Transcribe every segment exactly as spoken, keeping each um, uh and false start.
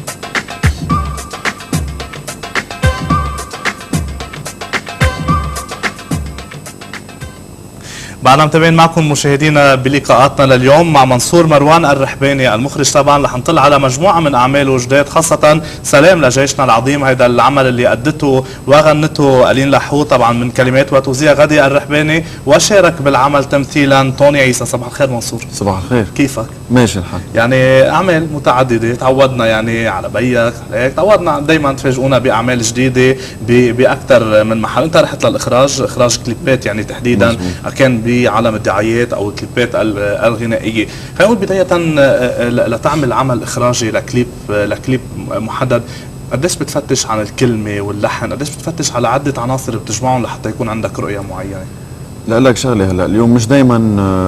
بعدنا متابعين معكم مشاهدينا بلقاءاتنا لليوم مع منصور مروان الرحباني المخرج. طبعا رح نطلع على مجموعه من اعماله جداد، خاصه سلام لجيشنا العظيم، هذا العمل اللي ادته وغنته ألين لحود طبعا من كلمات وتوزيع غدي الرحباني، وشارك بالعمل تمثيلا طوني عيسى. صباح الخير منصور. صباح الخير. كيفك؟ ماشي الحال. يعني اعمال متعدده، تعودنا يعني على بيك هيك، تعودنا دائما تفاجئونا باعمال جديده باكثر من محل. انت رحت للاخراج، اخراج كليبات يعني تحديدا مزبوط. كان بعالم الدعايات او الكليبات الغنائيه. خلينا نقول بدايه لتعمل عمل اخراجي لكليب لكليب محدد، قديش بتفتش عن الكلمه واللحن؟ قديش بتفتش على عده عناصر بتجمعهم لحتى يكون عندك رؤيه معينه؟ لا لك شغله، هلا اليوم مش دائما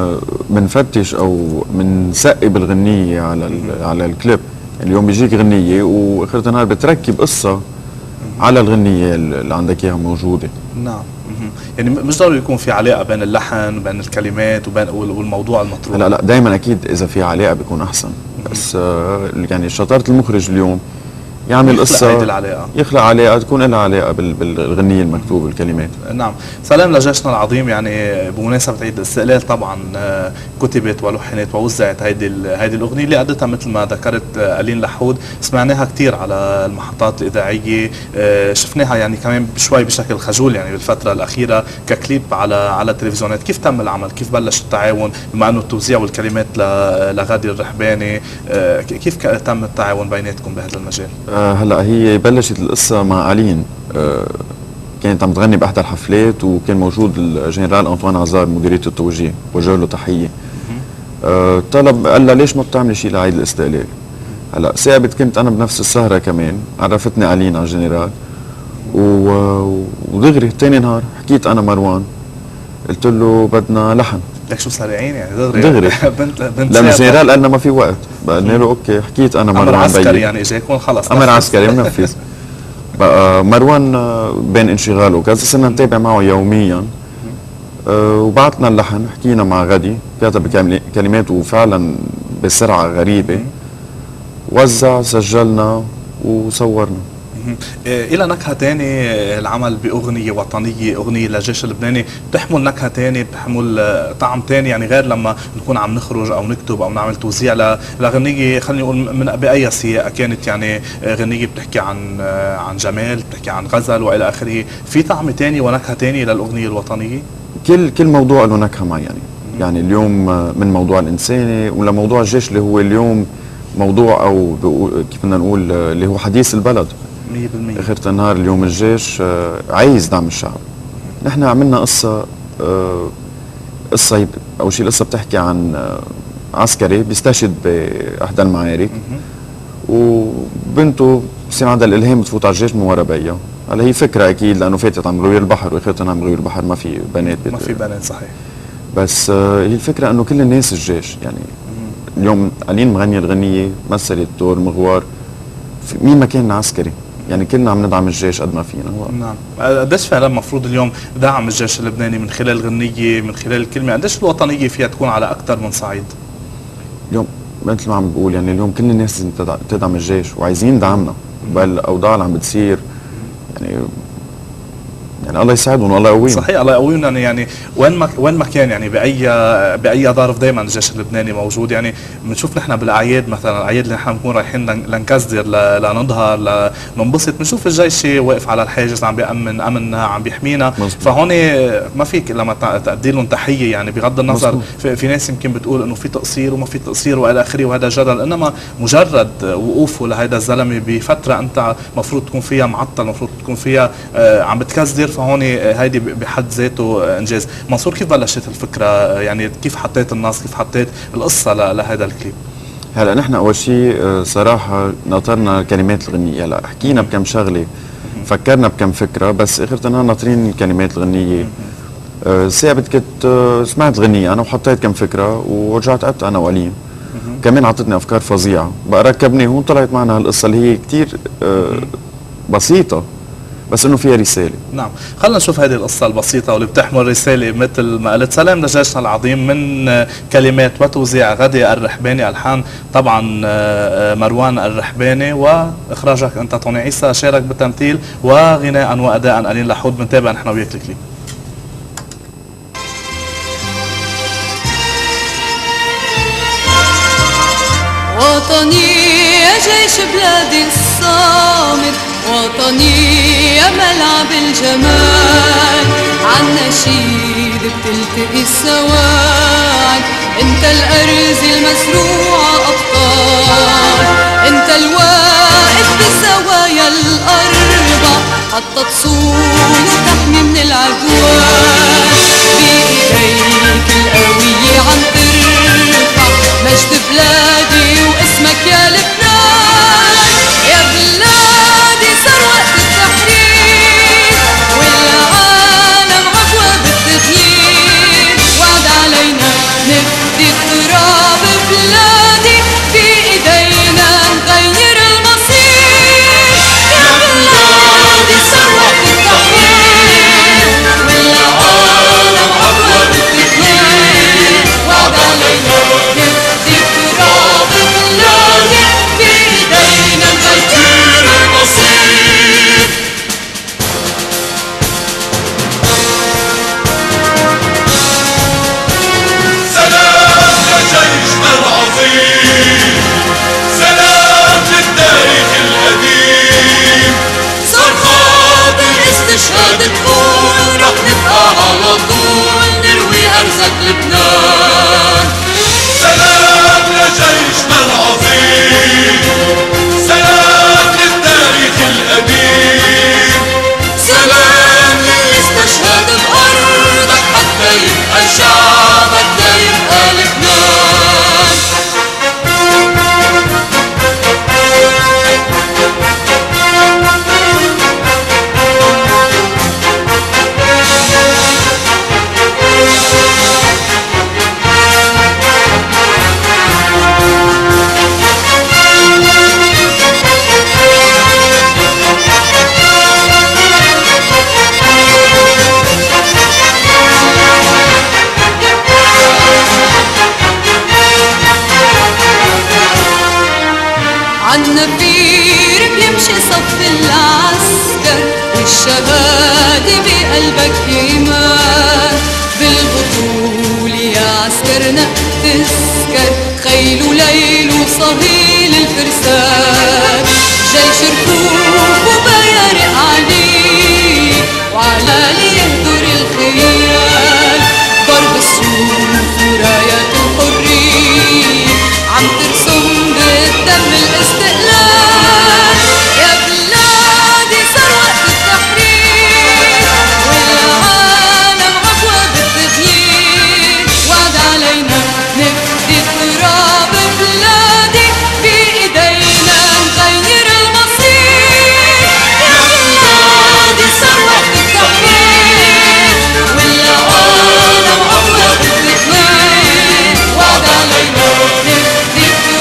بنفتش او بنسقي بالغنيه على على الكليب. اليوم بيجيك غنيه واخر النهار بتركب قصه على الغنيه اللي عندك اياها موجوده. نعم. يعني مش ضروري يكون في علاقه بين اللحن وبين الكلمات وبين والموضوع المطروح. لا لا دائما اكيد اذا في علاقه بيكون احسن، بس يعني شطاره المخرج اليوم يعمل قصه، يخلق العلاقه، يخلق علاقه تكون لها علاقه بالغنيه المكتوب والكلمات. نعم. سلام لجيشنا العظيم، يعني بمناسبه عيد الاستقلال طبعا كتبت ولحنت ووزعت هيدي هيدي الاغنيه اللي ادتها مثل ما ذكرت ألين لحود. سمعناها كثير على المحطات الاذاعيه، شفناها يعني كمان شوي بشكل خجول يعني بالفتره الاخيره ككليب على على التلفزيونات. كيف تم العمل؟ كيف بلش التعاون بما انه التوزيع والكلمات لغادي الرحباني؟ كيف تم التعاون بيناتكم بهذا المجال؟ هلا هي بلشت القصه مع ألين، أه كانت عم تغني باحدى الحفلات وكان موجود الجنرال انطوان عزار مديريه التوجيه، وجه له تحيه. أه طلب قال لها ليش ما بتعملي شيء لعيد الاستقلال؟ هلا ثابت كنت انا بنفس السهره كمان، عرفتني ألين على الجنرال ودغري ثاني نهار حكيت انا مروان، قلت له بدنا لحن. لك شو سريعين يعني دغري دغري بنت بنت لما الجنرال قال لنا ما في وقت، قلنا له اوكي. حكيت انا مروان امر عسكري يعني اجى يكون خلص امر عسكري منفذ. بقى مروان بين انشغاله كذا صرنا نتابع معه يوميا، أه وبعتنا اللحن، حكينا مع غدي كتب كلمات وفعلا بسرعه غريبه، وزع سجلنا وصورنا. إلى نكهة تانية العمل بأغنية وطنية، أغنية للجيش اللبناني بتحمل نكهة تانية، بتحمل طعم تاني يعني غير لما نكون عم نخرج أو نكتب أو نعمل توزيع لغنية خلينا نقول من بأي سياق كانت، يعني غنية بتحكي عن عن جمال، بتحكي عن غزل وإلى آخره. في طعم تاني ونكهة تانية للأغنية الوطنية؟ كل كل موضوع له نكهة معينة، يعني اليوم من موضوع الإنساني ولا موضوع الجيش اللي هو اليوم موضوع أو كيف بدنا نقول اللي هو حديث البلد مية بالمية. اخر النهار اليوم الجيش عايز دعم الشعب. نحن عملنا قصه قصه اول شيء القصه بتحكي عن عسكري بيستشهد باحدى المعارك وبنته بصير عندها الالهام تفوت على الجيش من ورا بيها. هلا هي فكره اكيد لانه فاتت عم غير البحر واخر النهار عم غير البحر ما في بنات، ما في بنات صحيح. بس هي الفكره انه كل الناس الجيش، يعني اليوم ألين مغنيه الغنيه مثلت دور مغوار، مين ما كان عسكري يعني كلنا عم ندعم الجيش قد ما فينا. نعم. قديش فعلا المفروض اليوم دعم الجيش اللبناني من خلال الغنية، من خلال الكلمة؟ قديش الوطنية فيها تكون على أكثر من صعيد؟ اليوم مثل ما عم بقول يعني اليوم كل الناس لازم تدعم الجيش وعايزين دعمنا بالأوضاع اللي عم بتصير، يعني يعني الله يساعدهم والله يقويهم. صحيح الله يقويهم. يعني وين ما وين ما كان يعني باي باي ظرف دائما الجيش اللبناني موجود. يعني بنشوف نحن بالاعياد مثلا، الاعياد اللي نحن بنكون رايحين لنكزدر لنظهر لننبسط، بنشوف الجيش واقف على الحاجز عم بيأمن امننا، عم بيحمينا. فهون ما فيك لما تأدي لهم تحيه، يعني بغض النظر في, في ناس يمكن بتقول انه في تقصير وما في تقصير والى اخره وهذا جدل، انما مجرد وقوفه لهذا الزلمه بفتره انت المفروض تكون فيها معطل، المفروض تكون فيها عم بتكزدر، فهون هيدي بحد ذاته انجاز. منصور كيف بلشت الفكره؟ يعني كيف حطيت النص، كيف حطيت القصه لهذا الكليب؟ هلا نحن اول شيء صراحه ناطرنا كلمات الغنيه، هلا حكينا بكم شغله، فكرنا بكم فكره، بس اخر النهار ناطرين كلمات الغنيه. ثابت كنت سمعت غنيه انا وحطيت كم فكره ورجعت قعدت انا وألين، كمان عطتني افكار فظيعه، بقى ركبني هون طلعت معنا هالقصه اللي هي كثير بسيطه بس انه فيها رساله. نعم، خلينا نشوف هذه القصه البسيطه واللي بتحمل رساله مثل ما قلت. سلام لجيشنا العظيم، من كلمات وتوزيع غادي الرحباني، الحان طبعا مروان الرحباني، واخراجك انت طوني عيسى، شارك بالتمثيل وغناء واداء ألين لحود. بنتابع نحن وياك الكليب. وطني يا جيش بلادي الصامت، وطني يا ملعب الجمال، عالنشيد بتلتقي السواعد، انت الأرز المزروعة أبطال، انت الواقف بالزوايا الأربع حتى تصون وتحمي من العدوان، بإيديك القوية عم ترفع مجد بلادي واسمك يا لبنان، يا بلادي صار وقت التحرير والعالم عفوة بالتغيير، وعد علينا نفدي تراب بلادي، بإيدينا نغير المصير، يا بلادي صار وقت التحرير والعالم عفوة بالتغيير، وعد علينا نفدي تراب بلادي، بإيدينا نغير المصير. سلام لجيشنا العظيم، سلام للتاريخ القديم، صار خاطر استشهاد تقول رح نبقى على طول نروي أرزاق لبنان. سلام لجيشنا العظيم، سلام للتاريخ القديم، سلام للي استشهد بأرضك حتى يبقى شعبك لا يبقى لبنان. عالنفير بيمشي صف العسكر والشهادة بقلبك إيمان، بالبطولة يا عسكرنا تذكر خيل وليل وصهيل الفرسان، جيش ركوب وبيارق عليك وعلالي يهدر الخيال، ضرب السيوف ورايات الحرية عم ترسم بالدم الاستقلال، يا بلادي صار وقت التحرير والعالم عفوة بالتغيير، وعد علينا نفدي تراب بلادي، بإيدينا نغير المصير، يا بلادي صار وقت التحرير والعالم عفوة بالتغيير، وعد علينا نفدي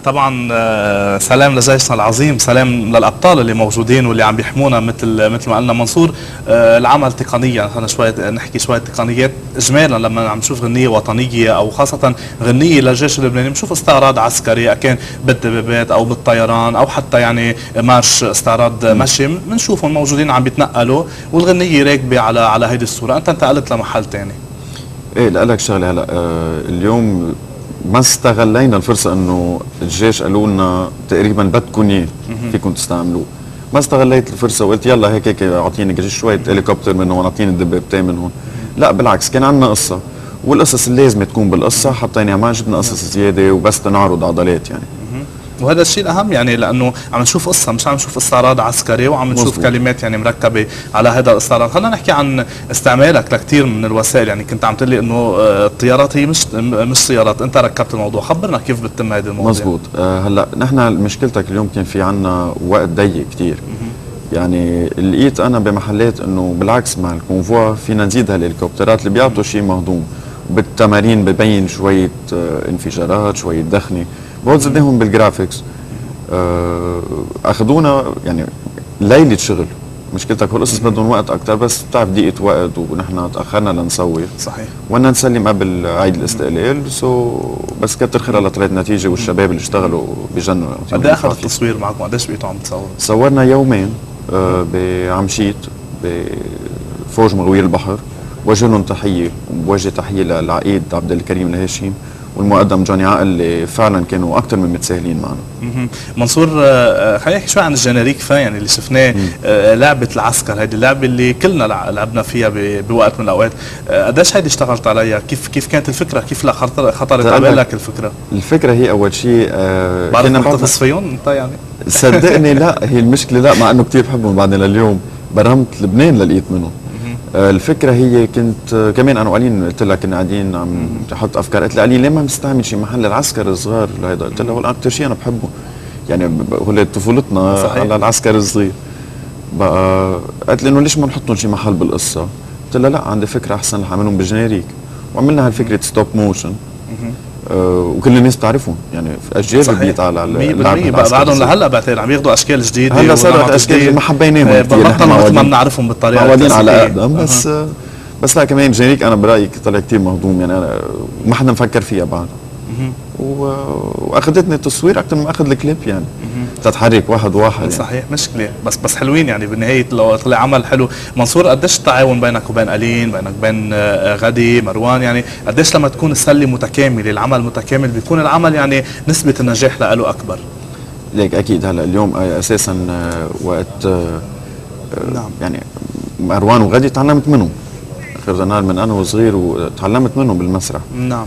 طبعا آه، سلام لجيشنا العظيم، سلام للابطال اللي موجودين واللي عم بيحمونا مثل مثل ما قلنا منصور. آه، العمل تقنيا، خلينا شوي نحكي شويه تقنيات اجمالا. لما عم نشوف غنيه وطنيه او خاصه غنيه للجيش اللبناني بنشوف استعراض عسكري، كان بالدبابات او بالطيران او حتى يعني مارش استعراض مشي، بنشوفهم موجودين عم بيتنقلوا والغنيه راكبه على على هيدي الصوره. انت انتقلت لمحل ثاني. ايه لك شغله هلا، آه اليوم ما استغلينا الفرصه انه الجيش قالوا لنا تقريبا بدكم اياه فيكم تستعملوه. ما استغليت الفرصه وقلت يلا هيك هيك اعطيني شويه هليكوبتر من هون، اعطيني دبابتين من هون. لا بالعكس، كان عندنا قصه، والقصص اللي لازم تكون بالقصه حطيناها، ما جبنا قصص زياده وبس تنعرض عضلات يعني. وهذا الشيء الاهم يعني، لانه عم نشوف قصه، مش عم نشوف استعراض عسكري وعم نشوف مزبوط. كلمات يعني مركبه على هذا الاستعراض. خلينا نحكي عن استعمالك لكثير من الوسائل. يعني كنت عم تقول لي انه الطيارات هي مش مش سيارات، انت ركبت الموضوع، خبرنا كيف بتتم هذه المواضيع. مزبوط. آه هلا نحن مشكلتك اليوم كان في عنا وقت ضيق كثير. يعني لقيت انا بمحلات انه بالعكس مع الكونفوا فينا نزيد هالهليكوبترات اللي بيعطوا شيء مهضوم، بالتمارين ببين شويه آه انفجارات، شويه دخنه، بقعد زدناهم بالجرافيكس. اخذونا يعني ليله شغل. مشكلتك هو القصص بدهم وقت اكثر، بس بتعرف ضيقه وقت ونحن تاخرنا لنصور. صحيح. وانا نسلم قبل عيد الاستقلال، سو بس كتر خيرها لطلعت نتيجه، والشباب اللي اشتغلوا بجنوا. قد ايه اخذ التصوير معكم؟ قديش بقيتوا عم تصوروا؟ صورنا يومين آه بعمشيت بفوج مغوير البحر. وجه لهم تحيه، وبوجه تحيه للعقيد عبد الكريم الهاشم والمقدم جوني عقل اللي فعلا كانوا اكثر من متساهلين معنا. منصور، خلينا نحكي شوي عن الجنريك فان يعني اللي شفناه، لعبه العسكر، هيدي اللعبه اللي كلنا لعبنا فيها بوقت من الاوقات. قديش هيدي اشتغلت عليها؟ كيف كيف كانت الفكره؟ كيف لا خطرت على بالك الفكره؟ الفكره هي اول شيء آه بعرف محتفظ فيهم انت يعني؟ صدقني لا، هي المشكله لا، مع انه كثير بحبهم بعدين لليوم برمت لبنان لقيت منهم. الفكره هي كنت كمان انا وقالين قلت لها كنا قاعدين عم تحط افكار، قالت لي قالين ليه ما بنستعمل شيء محل العسكر الصغار لهيدا؟ قلت لها والله اكثر شيء انا بحبه يعني هو طفولتنا على العسكر الصغير. بقى قالت لي انه ليش ما نحطهم شيء محل بالقصه؟ قلت لها لا عندي فكره احسن رح اعملهم بالجنريك، وعملنا هالفكره ستوب موشن. آه وكل الناس بتعرفهم يعني في اجيال بديت على اللعبه بعدهم لهلا بعتقد عم ياخذوا اشكال جديده. هلا صارت اشكال ما حبيناهم كثير، بطلنا مثل ما بنعرفهم بالطريقه معودين على اقدم. بس أه. بس لا كمان جيريك انا برايي طلع كثير مهضوم يعني، انا ما حدا مفكر فيها بعد. و... واخذتني التصوير اكثر من اخذ الكليب يعني، تتحرك واحد واحد يعني. صحيح مشكله، بس بس حلوين يعني بالنهايه لو طلع عمل حلو. منصور، قديش التعاون بينك وبين ألين، بينك وبين غدي مروان؟ يعني قديش لما تكون السله متكامله، العمل متكامل، بيكون العمل يعني نسبه النجاح له اكبر؟ ليك اكيد. هلا اليوم اساسا وقت نعم. يعني مروان وغدي تعلمت منهم اخر نهار من انا وصغير، وتعلمت منهم بالمسرح. نعم.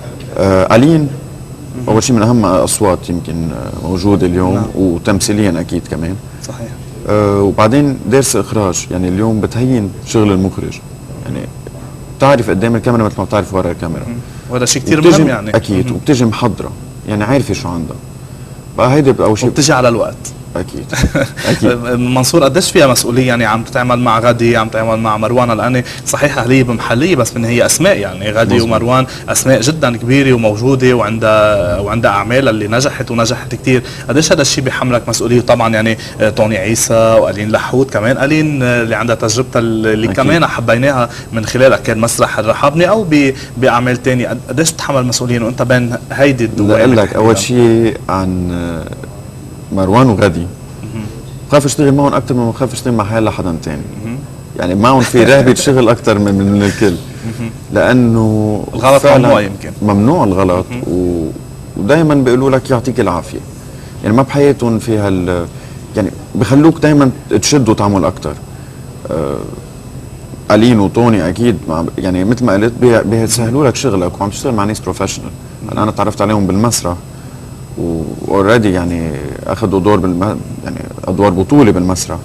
آه ألين اول شيء من اهم اصوات يمكن موجوده اليوم. نعم. وتمثيليا اكيد كمان. صحيح. آه وبعدين دارس اخراج، يعني اليوم بتهين شغل المخرج، يعني بتعرف قدام الكاميرا مثل ما بتعرف ورا الكاميرا، وهذا شيء كثير مهم يعني. اكيد. وبتجي محضره يعني عارفه شو عندها، بقى هيدي اول شيء وبتجي على الوقت. اكيد. اكيد. منصور، قديش فيها مسؤوليه يعني عم تتعامل مع غدي، عم تتعامل مع مروان؟ لاني صحيح اهليه بمحليه، بس من هي اسماء يعني غدي مزبوط. ومروان اسماء جدا كبيره وموجوده وعندها وعندها اعمال اللي نجحت ونجحت كثير. قديش هذا الشيء بيحملك مسؤوليه؟ طبعا يعني طوني عيسى وألين لحود كمان، ألين اللي عندها تجربتها اللي أكيد. كمان حبيناها من خلالها، كان مسرح الرحابني او باعمال ثانيه. قديش بتحمل مسؤوليه وانت بين هيدي الدول؟ بقول لك اول شيء عن مروان وغدي، بخاف اشتغل معهم اكثر من بخاف اشتغل مع حالي لحدا ثاني. يعني معهم في رهبه شغل اكثر من من الكل، لانه الغلط ممنوع، يمكن ممنوع الغلط. و... ودائما بيقولوا لك يعطيك العافيه، يعني ما بحياتهم في هال يعني بخلوك دائما تشد وتعمل اكثر. آه... ألين وطوني اكيد مع... يعني مثل ما قلت بيسهلوا لك شغلك، وعم تشتغل مع ناس بروفيشنال. انا تعرفت عليهم بالمسرح واوريدي يعني اخذوا دور بالم... يعني ادوار بطوله بالمسرح.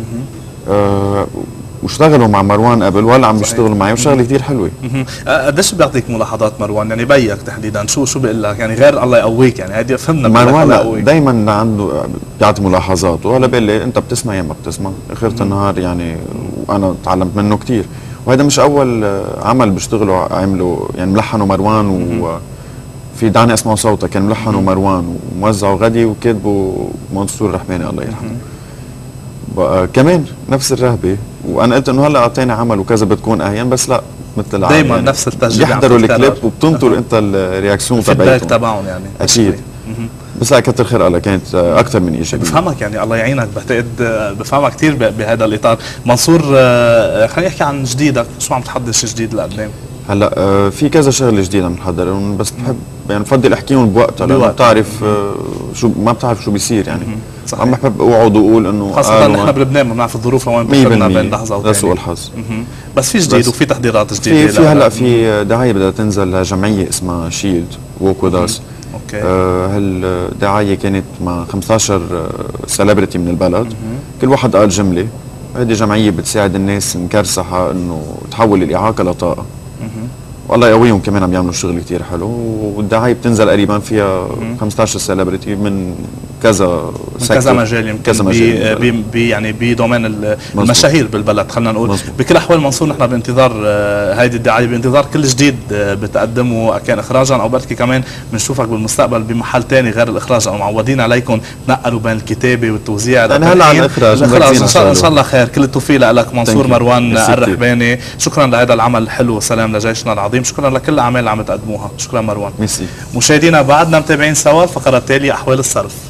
أه واشتغلوا مع مروان قبل ولا عم بيشتغلوا معي، وشغله كثير حلوه. قديش بيعطيك ملاحظات مروان؟ يعني بيك تحديدا شو شو بيقول لك؟ يعني غير الله يقويك يعني، هيدي فهمنا. مروان دائما عنده بيعطي ملاحظات، وهلا بيقول لي انت بتسمع يا ما بتسمع اخرة النهار يعني، وانا تعلمت منه كثير. وهذا مش اول عمل بيشتغلوا عملوا يعني ملحنوا مروان و في دعني اسمع صوتك كان ملحنه مروان وموزعه غدي وكاتبه منصور الرحماني الله يرحمه. بقى كمان نفس الرهبه، وانا قلت انه هلا اعطيني عمل وكذا بتكون اهين، بس لا مثل العادة دايما يعني نفس التشجيع يحضروا الكليب وبتنطر انت الرياكسيون تبعهم تبعهم يعني اكيد. بس لا كتر خير الله كانت اكثر من ايجابيه. بفهمك يعني الله يعينك، بعتقد بفهمك كثير بهذا الاطار. منصور خلينا نحكي عن جديدك، شو عم تحضر شيء جديد لقدام؟ هلا آه في كذا شغله جديده عم نحضر، بس بحب يعني بفضل احكيهم بوقتها لانه بتعرف آه شو ما بتعرف شو بيصير يعني. صحيح. عم بحب اقعد واقول انه خاصة نحن بلبنان ما بنعرف الظروف وين بتخلنا بين لحظة وثانية. لا سوء الحظ. بس في جديد وفي تحضيرات جديدة. في, في هلا في دعاية بدها تنزل لجمعية اسمها شيلد ووك وذ اس. اوكي. آه هالدعاية كانت مع خمسة عشر سيلبرتي من البلد. كل واحد قال جملة. هذه جمعية بتساعد الناس مكرسحة انه تحول الإعاقة لطاقة. والله يقويهم كمان عم يعملوا شغل كتير حلو، والدعاية بتنزل قريبا فيها خمسة عشر سيلبرتي من كذا من كذا مجال يمكن كذا مجال بي بي يعني بدومين المشاهير بالبلد خلينا نقول. مزبوط. بكل الاحوال منصور نحن بانتظار هيدي الدعايه، بانتظار كل جديد بتقدمه كان اخراجا او بركي كمان بنشوفك بالمستقبل بمحل ثاني غير الاخراج، او معودين عليكم تنقلوا بين الكتابه والتوزيع. انا هلا على الاخراج خلاص ان شاء, شاء الله خير. كل التوفيق لك منصور مروان الرحباني. شكرا لهذا العمل الحلو وسلام لجيشنا العظيم. شكرا لكل الاعمال اللي عم تقدموها. شكرا مروان. ميرسي. مشاهدينا بعدنا متابعين سوا الفقره التاليه احوال الصرف.